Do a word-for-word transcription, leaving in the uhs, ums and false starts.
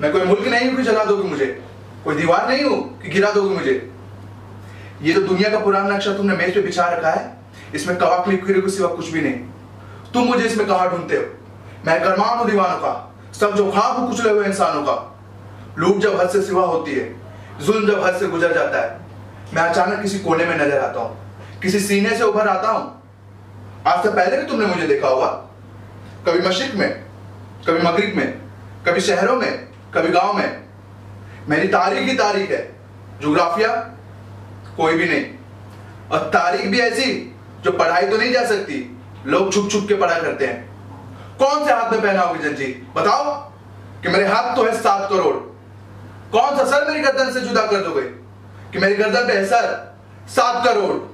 मैं कोई मुल्क नहीं हूं कि जला दोगे मुझे, कोई दीवार नहीं हूं कि गिरा दोगे मुझे। ये तो दुनिया का पुराना नक्शा तुमने मेज पे बिछा रखा है, इसमें कवा क्लिक के सिवा कुछ भी नहीं। तुम मुझे इसमें कहां ढूंढते हो? मैं करमान हूं दीवानों का, सब जो ख्वाब हूं कुचले हुए इंसानों का। लूट जब हद से सिवा होती है, जुल्म जब हद से गुजर जाता है, मैं अचानक किसी कोने में नजर आता हूं, किसी सीने से उभर आता हूं। आज से पहले भी तुमने मुझे देखा होगा, कभी मशरिक में, कभी मगरिब में, कभी शहरों में, कभी गांव में। मेरी तारीख ही तारीख है, ज्योग्राफिया कोई भी नहीं। और तारीख भी ऐसी जो पढ़ाई तो नहीं जा सकती, लोग छुप छुप के पढ़ा करते हैं। कौन से हाथ में पहनाओगे जंजीर? बताओ कि मेरे हाथ तो है सात करोड़। कौन सा सर मेरी गर्दन से जुदा कर दोगे कि मेरी गर्दन पे है सर सात करोड़?